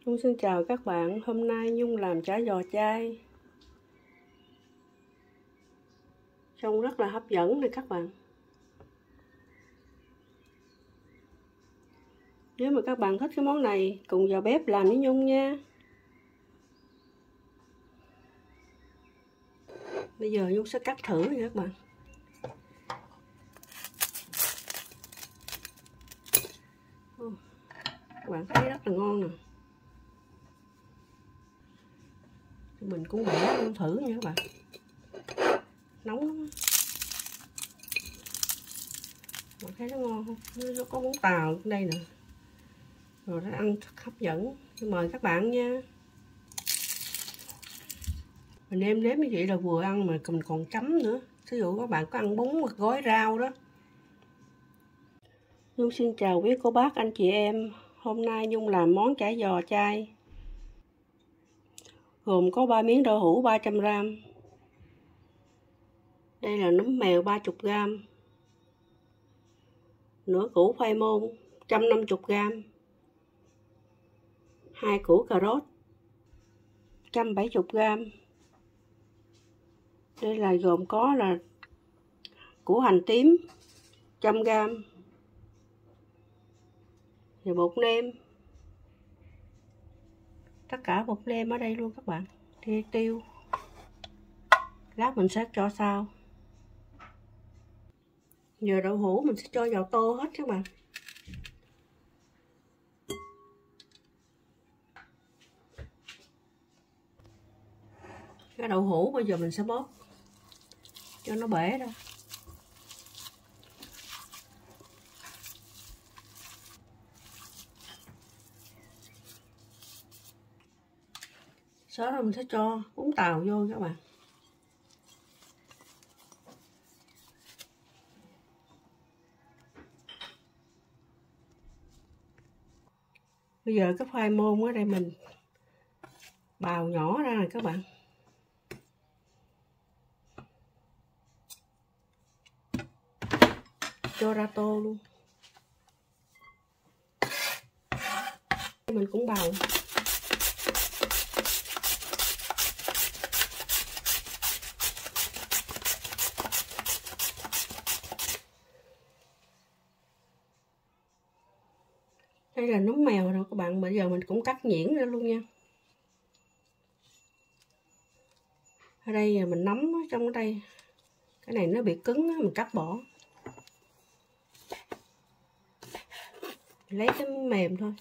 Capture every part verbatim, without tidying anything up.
Nhung xin chào các bạn, hôm nay Nhung làm chả giò chay. Trông rất là hấp dẫn này các bạn. Nếu mà các bạn thích cái món này, cùng vào bếp làm với Nhung nha. Bây giờ Nhung sẽ cắt thử nha các bạn. Các bạn thấy rất là ngon nè. Mình cũng bẻ luôn thử nha các bạn. Nóng lắm. Bạn thấy nó ngon không? Nó có món tàu đây nè. Rồi nó ăn rất hấp dẫn. Mời các bạn nha. Mình nêm nếm như vậy là vừa ăn mà mình còn chấm nữa. Ví dụ các bạn có ăn bún hoặc gói rau đó. Nhung xin chào quý cô bác anh chị em. Hôm nay Nhung làm món chả giò chay. Gồm có ba miếng đậu hũ ba trăm gam. Đây là nấm mèo ba mươi gam. Nửa củ khoai môn một trăm năm mươi gam. Hai củ cà rốt một trăm bảy mươi gam. Đây là gồm có là củ hành tím một trăm gam. Và bột nêm. Tất cả bột nêm ở đây luôn các bạn. Thì tiêu. Lát mình sẽ cho sau. Giờ đậu hũ mình sẽ cho vào tô hết các bạn. Cái đậu hũ bây giờ mình sẽ bóp cho nó bể ra. Sau đó mình sẽ cho bún tàu vô các bạn. Bây giờ cái khoai môn ở đây mình bào nhỏ ra rồi các bạn. Cho ra tô luôn. Mình cũng bào. Đây là nấm mèo rồi các bạn. Bây giờ mình cũng cắt nhuyễn ra luôn nha. Ở đây giờ mình nấm ở trong đây. Cái này nó bị cứng mình cắt bỏ. Lấy cái mềm thôi.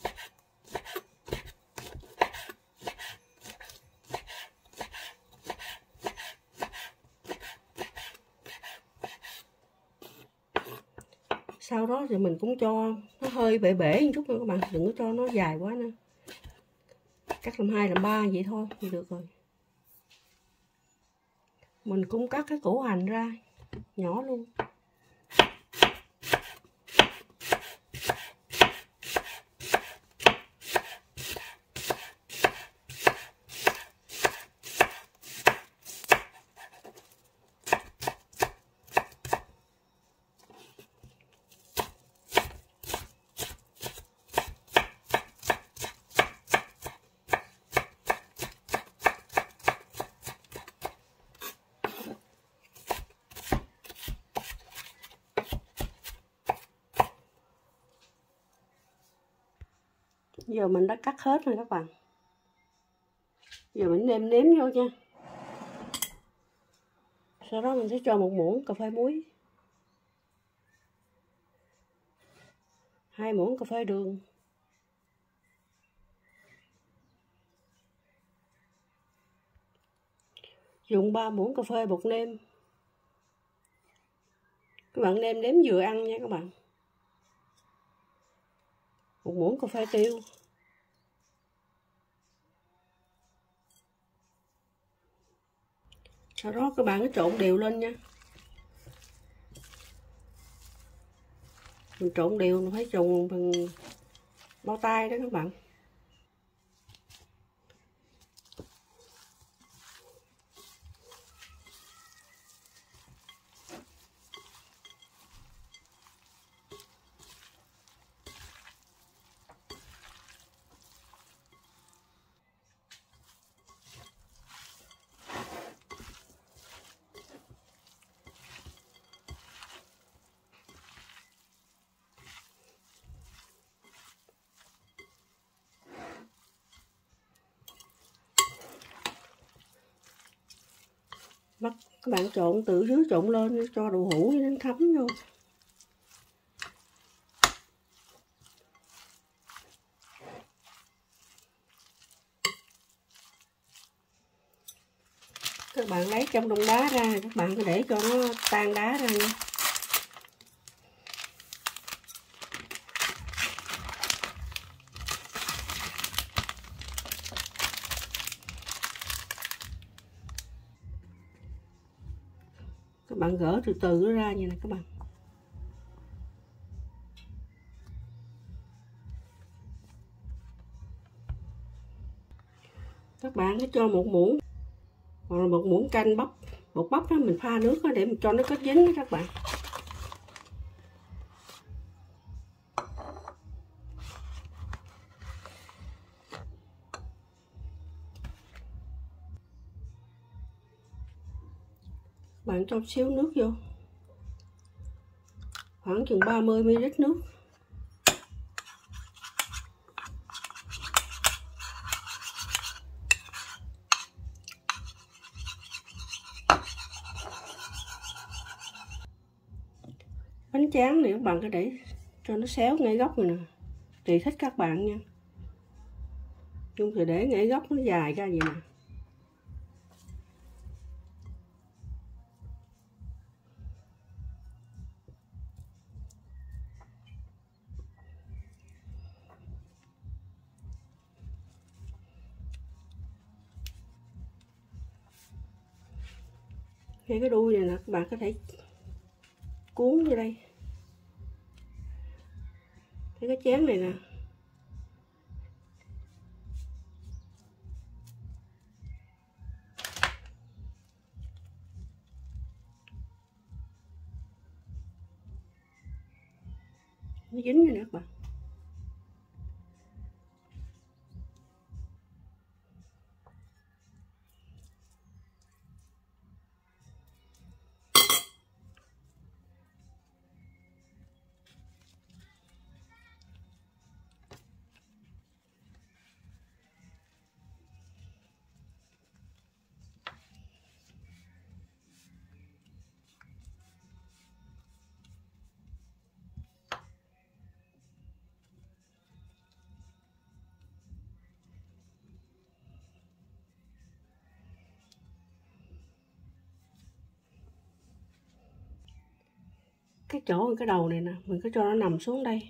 Sau đó thì mình cũng cho nó hơi bể bể một chút nữa các bạn, đừng có cho nó dài quá nữa. Cắt làm hai làm ba vậy thôi thì được rồi. Mình cũng cắt cái củ hành ra nhỏ luôn. Giờ mình đã cắt hết rồi các bạn. Giờ mình nêm nếm vô nha. Sau đó mình sẽ cho một muỗng cà phê muối. Hai muỗng cà phê đường. Dùng ba muỗng cà phê bột nêm. Các bạn nêm nếm vừa ăn nha các bạn. Một muỗng cà phê tiêu. Sau đó các bạn cứ trộn đều lên nha. Mình trộn đều, mình phải trộn bằng bao tay đó các bạn. bắt các bạn trộn từ dưới trộn lên cho đậu hũ nó thấm vô. Các bạn lấy trong đông đá ra, các bạn cứ để cho nó tan đá ra nha. Các bạn gỡ từ từ nó ra như này các bạn. Các bạn cứ cho một muỗng hoặc là một muỗng canh bắp, bột bắp đó mình pha nước đó để mình cho nó kết dính đó các bạn. Bạn cho xíu nước vô, khoảng chừng ba mươi mi li lít nước. Bánh tráng này các bạn cứ để cho nó xéo ngay góc này nè, tùy thích các bạn nha. Chung thì để ngay góc nó dài ra vậy nè. Ngay cái đuôi này nè các bạn có thể cuốn vô đây. Thấy cái chén này nè. Nó dính rồi nè các bạn. Cái chỗ cái đầu này nè, mình cứ cho nó nằm xuống đây.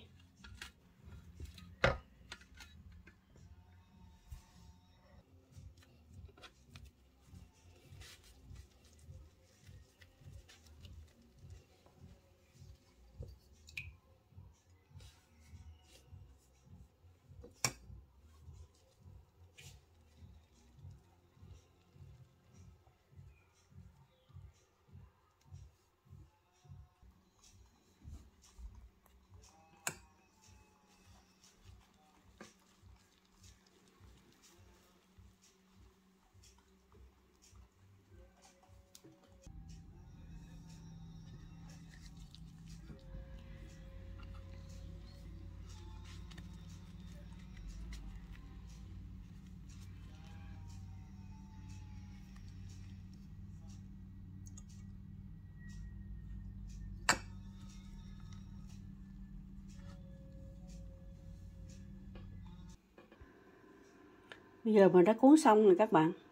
Bây giờ mình đã cuốn xong rồi các bạn.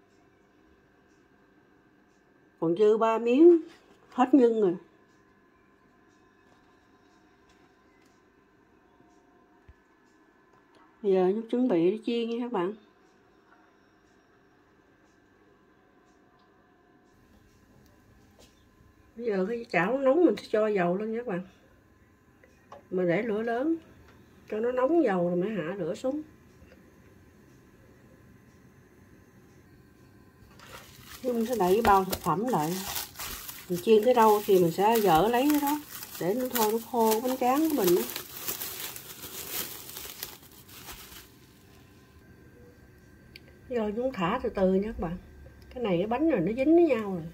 Còn dư ba miếng hết nhân rồi. Bây giờ chúng chuẩn bị để chiên nha các bạn. Bây giờ cái chảo nóng mình sẽ cho dầu lên nha các bạn. Mình để lửa lớn cho nó nóng dầu rồi mới hạ lửa xuống. Mình sẽ đậy cái bao thực phẩm lại. Mình chiên tới đâu thì mình sẽ dỡ lấy cái đó để nó thôi nó khô bánh tráng của mình đó. Rồi chúng thả từ từ nha các bạn. Cái này cái bánh rồi nó dính với nhau rồi.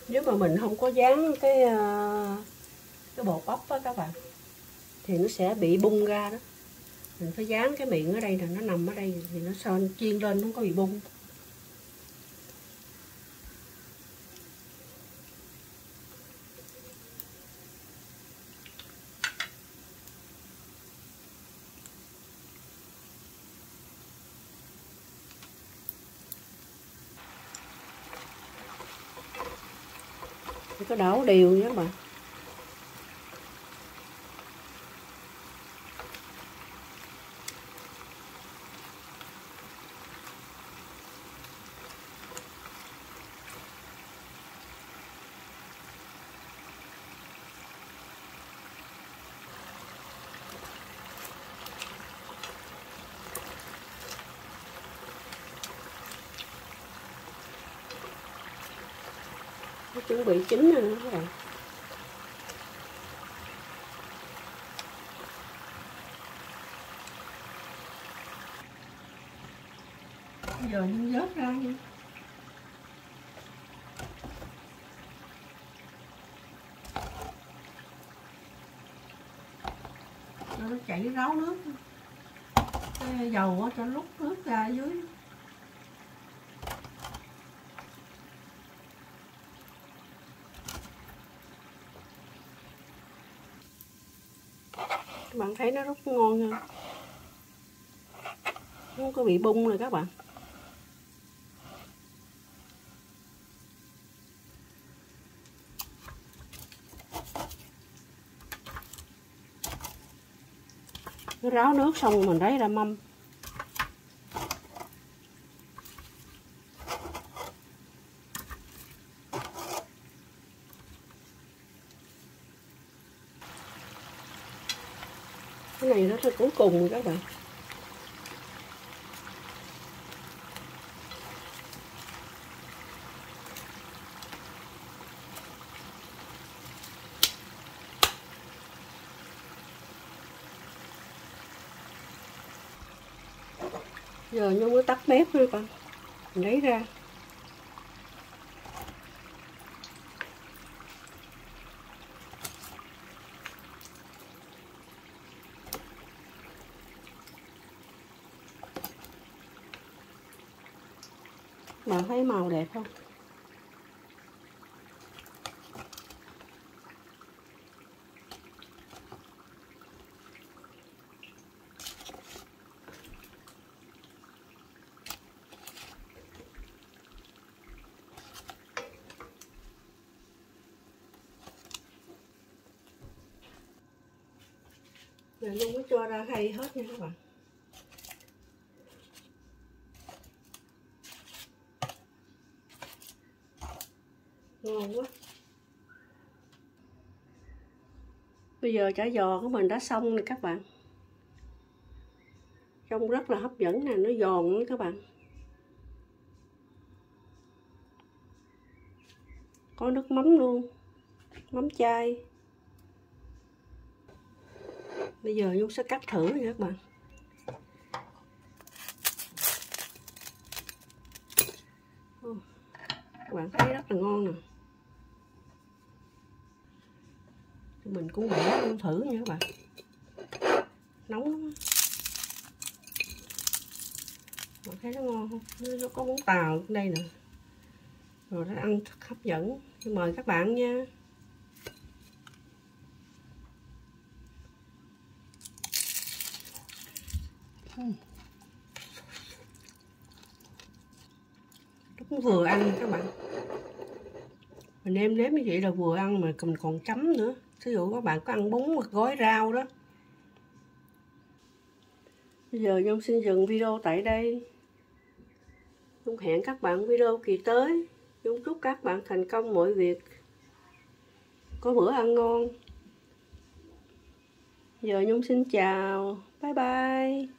Nếu mà mình không có dán cái cái bột ốc á các bạn thì nó sẽ bị bung ra đó. Mình phải dán cái miệng ở đây nè, nó nằm ở đây thì nó son chiên lên không có bị bung. Có đảo đều nha các bạn. Nó chuẩn bị chín rồi các bạn. Bây giờ nhân vớt ra nha. Cho nó chảy ráo nước. Cái dầu á, cho lúc nước ra dưới. Các bạn thấy nó rất ngon hơn. Nó không có bị bung rồi các bạn. Nó ráo nước xong mình lấy ra mâm. Cái này rất là cuối cùng rồi các bạn. Giờ Nhung mới tắt bếp thôi con. Mình lấy ra. Bạn thấy màu đẹp không? Rồi Nhung mới cho ra khay hết nha các bạn. Ngon quá. Bây giờ chả giò của mình đã xong rồi các bạn. Trông rất là hấp dẫn nè, nó giòn nữa các bạn. Có nước mắm luôn, mắm chay. Bây giờ Nhung sẽ cắt thử nha các bạn. Các bạn thấy rất là ngon nè. Mình cũng bẻ luôn thử nha các bạn. Nóng lắm. Bạn thấy nó ngon không? Nó có món tàu đây nè. Rồi nó ăn thật hấp dẫn. Mời các bạn nha. Đúng vừa ăn các bạn. Mình nêm nếm như vậy là vừa ăn mà mình còn chấm nữa. Ví dụ các bạn có ăn bún hoặc gói rau đó. Bây giờ Nhung xin dừng video tại đây. Nhung hẹn các bạn video kỳ tới. Nhung chúc các bạn thành công mọi việc. Có bữa ăn ngon. Giờ Nhung xin chào. Bye bye.